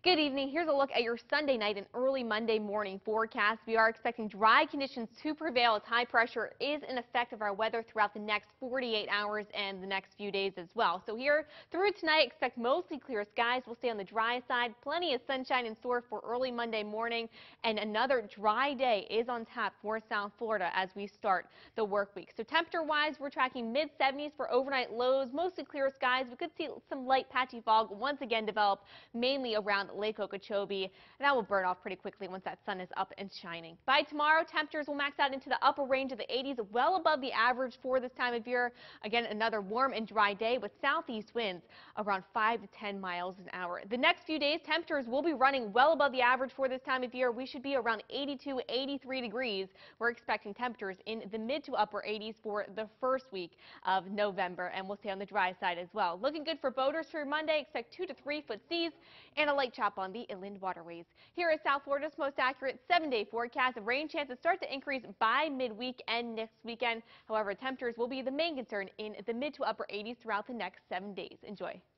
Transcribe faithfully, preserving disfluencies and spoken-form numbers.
Good evening. Here's a look at your Sunday night and early Monday morning forecast. We are expecting dry conditions to prevail as high pressure is in effect of our weather throughout the next forty-eight hours and the next few days as well. So here through tonight, expect mostly clear skies. We'll stay on the dry side. Plenty of sunshine in store for early Monday morning, and another dry day is on tap for South Florida as we start the work week. So temperature-wise, we're tracking mid seventies for overnight lows, mostly clear skies. We could see some light patchy fog once again develop mainly around Lake Okeechobee, and that will burn off pretty quickly once that sun is up and shining. By tomorrow, temperatures will max out into the upper range of the eighties, well above the average for this time of year. Again, another warm and dry day with southeast winds around five to ten miles an hour. The next few days, temperatures will be running well above the average for this time of year. We should be around eighty-two, eighty-three degrees. We're expecting temperatures in the mid to upper eighties for the first week of November, and we'll stay on the dry side as well. Looking good for boaters for Monday. Expect two to three foot seas and a light chop on the inland waterways. Here is South Florida's most accurate seven-day forecast. The rain chances start to increase by midweek and next weekend. However, temperatures will be the main concern in the mid to upper eighties throughout the next seven days. Enjoy.